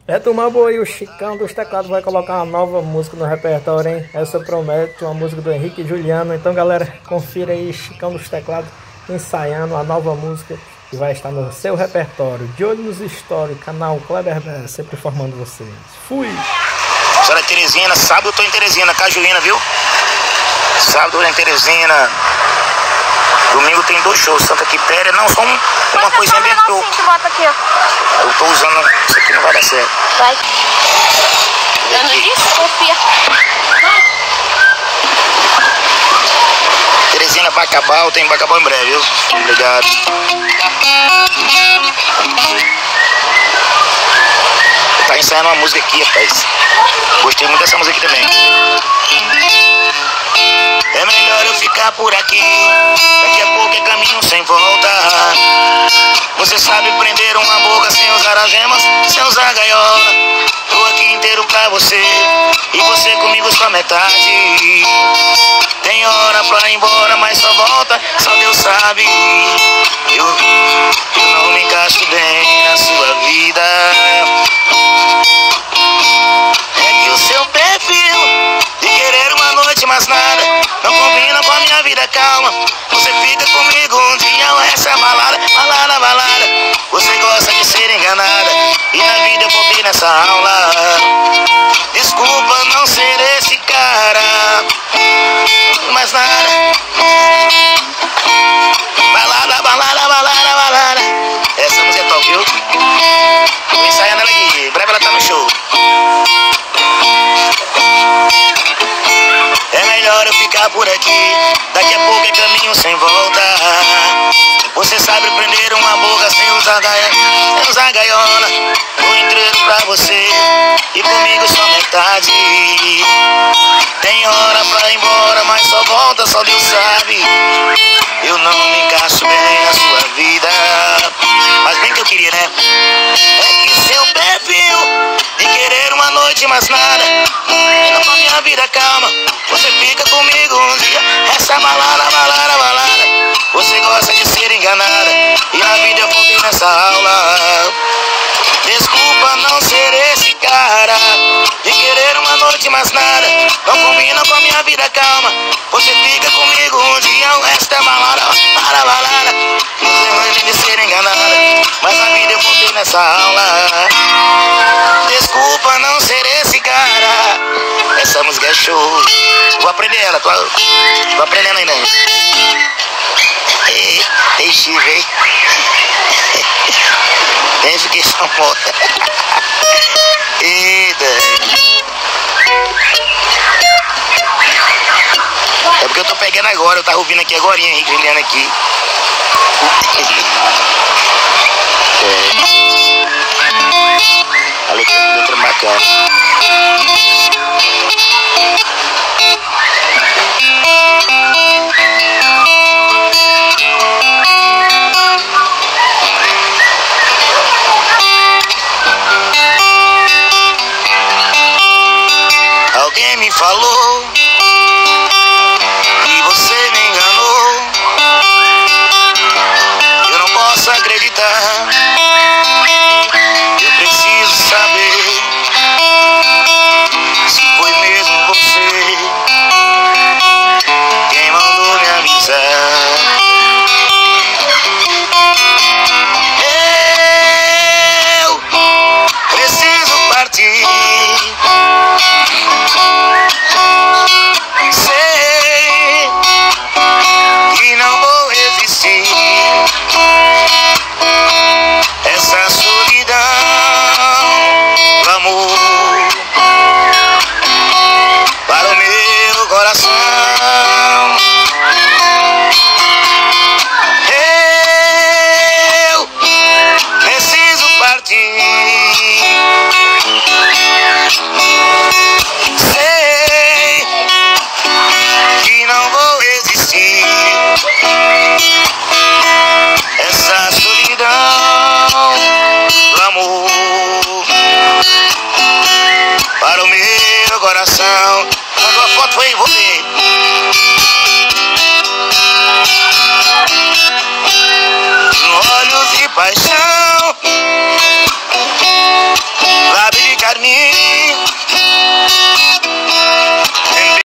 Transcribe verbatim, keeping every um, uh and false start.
É, turma boa, e o Chicão dos Teclados vai colocar uma nova música no repertório, hein? Essa promete, uma música do Henrique e Juliano. Então, galera, confira aí Chicão dos Teclados ensaiando a nova música que vai estar no seu repertório. De olho nos stories, canal Kleber Bess, sempre formando vocês. Fui! Senhora Teresina, sábado eu tô em Teresina, Cajuína, viu? Sábado eu tô em Teresina. Domingo tem dois shows, Santa Quitéria, não, só um, uma coisinha bem pouco. Aqui, ó. Eu tô usando, isso aqui não vai dar certo. Vai. Eu não disse? Confia. Teresina, Bacabal, tem Bacabal em breve, viu? Obrigado. Tá ensaiando uma música aqui, rapaz. Gostei muito dessa música aqui também. É melhor eu ficar por aqui, daqui a pouco é caminho sem volta. Você sabe prender uma boca sem usar algemas, sem usar gaiola. Tô aqui inteiro pra você, e você comigo só metade. Tem hora pra ir embora, mas só volta, só Deus sabe. Eu, eu não me encaixo bem na sua vida. É que o seu perfil de querer uma noite, mas nada, não combina com a minha vida, calma. Você fica comigo um dia, o resto é balada, balada, balada. Você gosta de ser enganada, e na vida eu voltei nessa aula. Desculpa não ser esse cara, mas nada. Balada, balada, balada, balada. Essa música é top, viu? Vou ensaiando ela aqui, em breve ela tá no show. É melhor eu ficar por aqui, daqui a pouco é caminho sem volta. Você sabe prender uma boca sem usar gaiola, sem usar gaiola. Vou inteiro pra você, e comigo só metade. Tem hora pra ir embora, mas só volta, só Deus sabe. Eu não me encaixo bem na sua vida, mas bem que eu queria, né? É que seu perfil de querer uma noite, mas nada, não com a minha vida, calma. Você fica comigo um dia, essa balada, balada, balada. Você gosta de ser enganada, e na vida eu voltei nessa aula. Desculpa não ser esse cara, de querer uma noite, mas nada, não combina com a minha vida, calma. Você fica comigo um dia, o resto é balada, balada, balada. Você gosta de ser enganada, mas na vida eu voltei nessa aula. Desculpa não ser esse cara, essa música é show. Vou aprender ela, tô, tô aprendendo ainda. Ei, ei, Chive, hein? Nem fiquei só morta. Eita. É porque eu tô pegando agora, eu tava ouvindo aqui agora, Henrique Juliano aqui. É. A letra, a letra bacana. Alguém me falou que você me enganou. Eu não posso acreditar. Eu preciso saber se foi mesmo você quem mandou me avisar. Eu preciso partir. Sei que não vou resistir. Essa solidão, amor, para o meu coração. Eu preciso partir. Sei que não vou resistir. Essa solidão, amor, para o meu coração. Mandou a foto, foi, vou ver. Olhos de paixão.